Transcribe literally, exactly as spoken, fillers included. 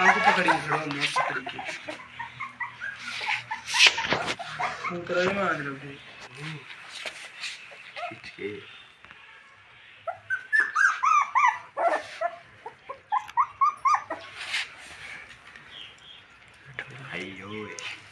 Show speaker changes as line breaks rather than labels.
आंख पकड़ी थोड़ा मौत पकड़ी के उतरा ही मान लो भाई
Ayo.